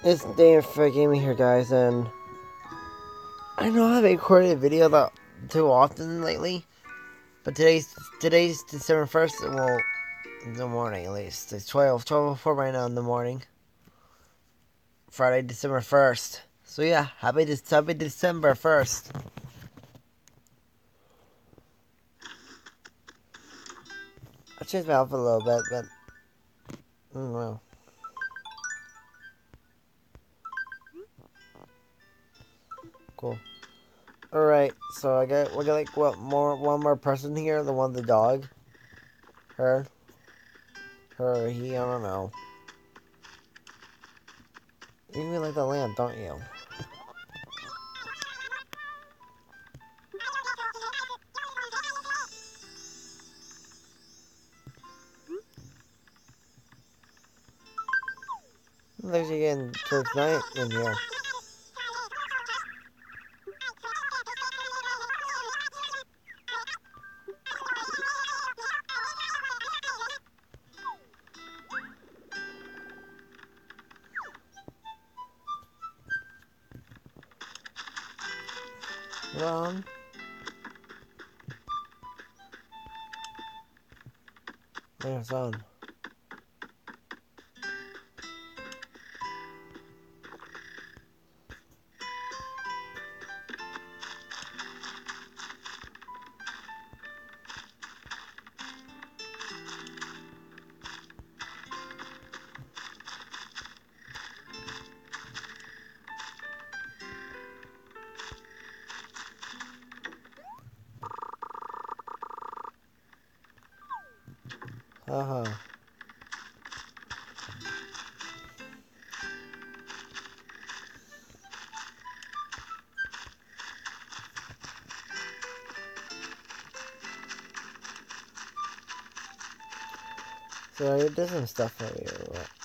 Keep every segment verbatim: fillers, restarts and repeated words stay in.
It's Dave for Gaming here, guys, and I know I haven't recorded a video that too often lately, but today's today's December first. Well, in the morning at least. It's twelve, twelve oh four right now in the morning. Friday, December first. So yeah, happy happy December first. I changed my outfit a little bit, but I don't know. Cool. Alright, so I got we got like what more one more person here, the one the dog. Her. Her, he, I don't know. You really like the lamp, don't you? Looks like getting towards night in here. Ron? There's on. Uh-huh. So I did some stuff for you.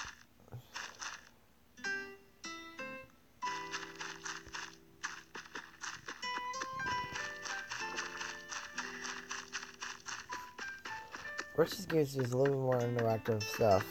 Which just gives you a little bit more interactive stuff.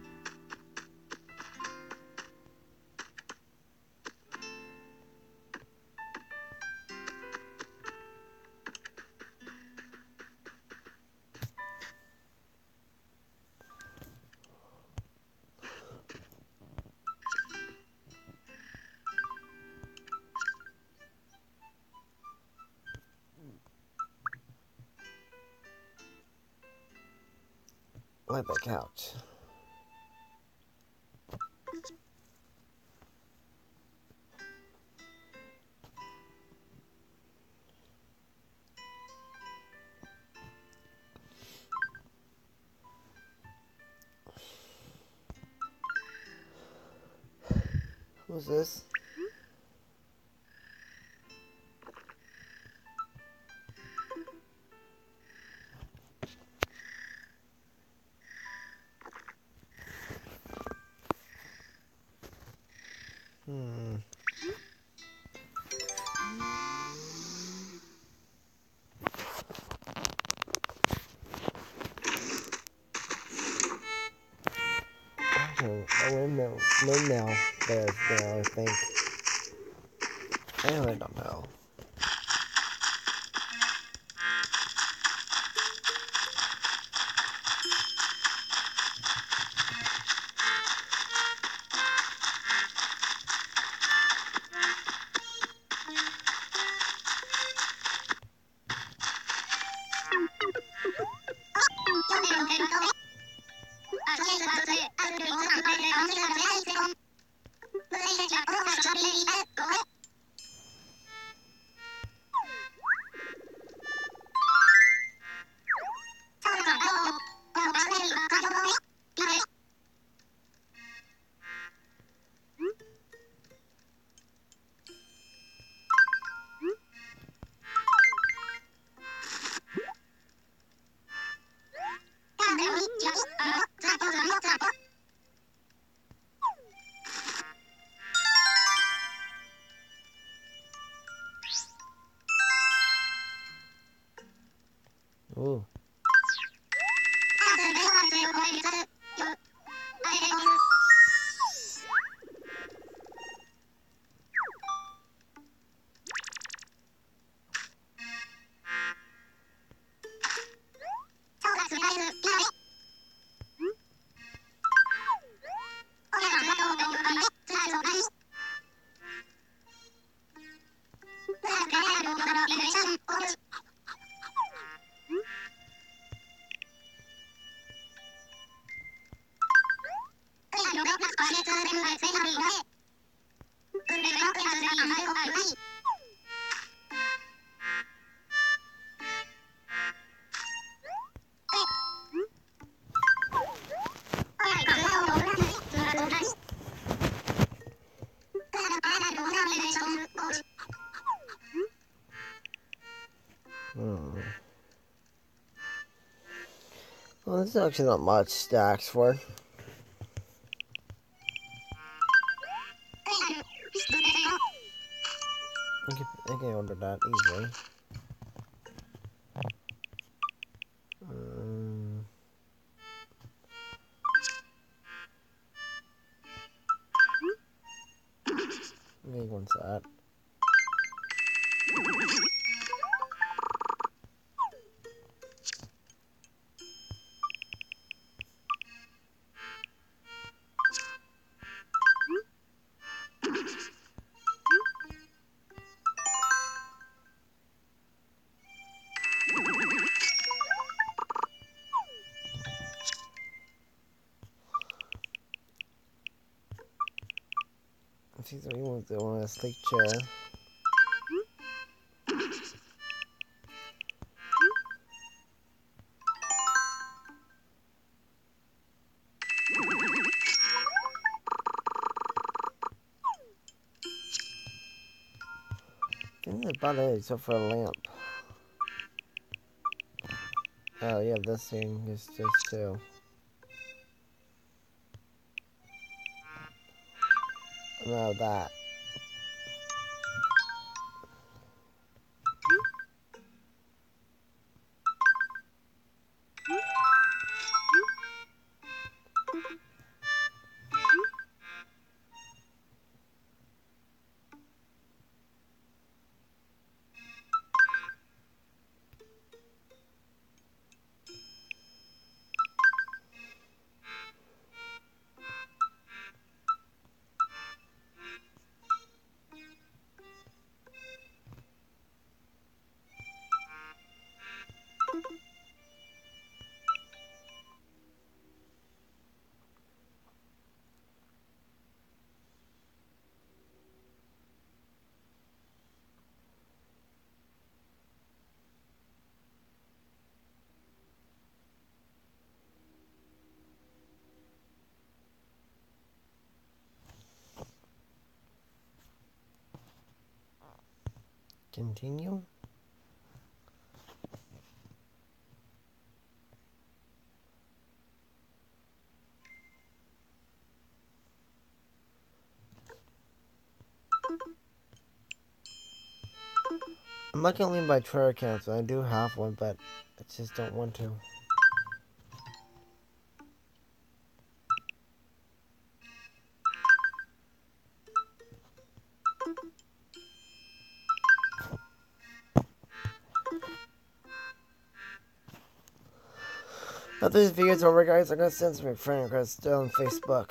Like that couch. Who's this? Hmm. Oh, a windmill. Windmill. There's there, I think. I really don't know. Ooh. Hmm. Well, there's actually not much stacks for. I can, I can order that easily. Um, okay, what's that? I think we want the one a sleek chair. I think that's about it, except for a lamp. Oh yeah, this thing is just too. No, that. Continue. I'm not gonna leave my Twitter account, so I do have one, but I just don't want to. After this video's over, guys, I'm gonna send some friend requests on Facebook.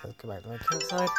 Let's go back to my campsite.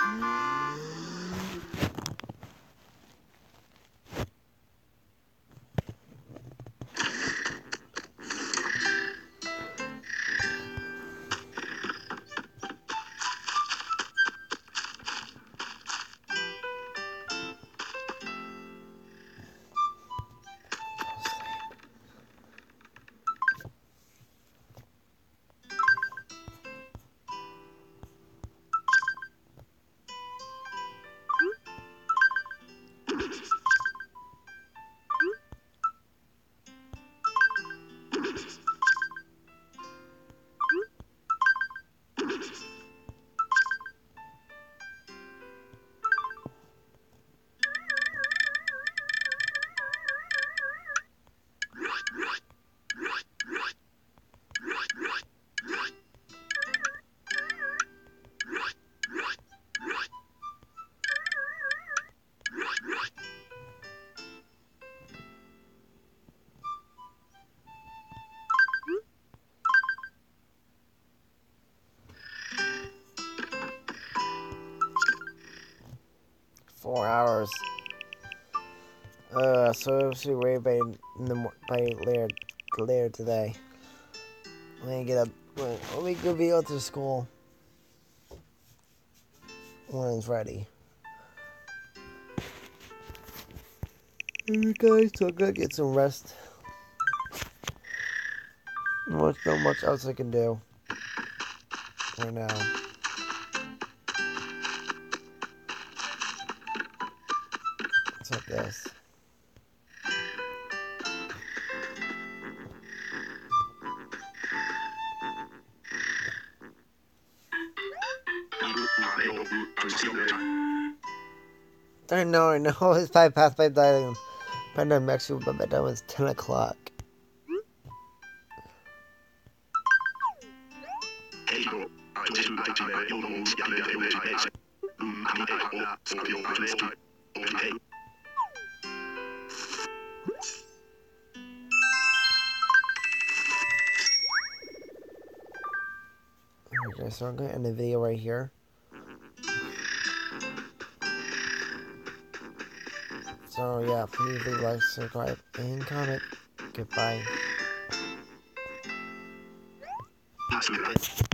Four hours. Uh, so it was ready by in the mo- by later later today. When I get up, when, when we go be able to school when it's ready. Alright guys, so I'm gonna get some rest. There's not much else I can do right now. It's like this. I know, I know. It's five past five dialing. But I'm actually, but that was ten o'clock. Okay, so I'm gonna end the video right here. So yeah, please leave a like, subscribe, and comment. Goodbye.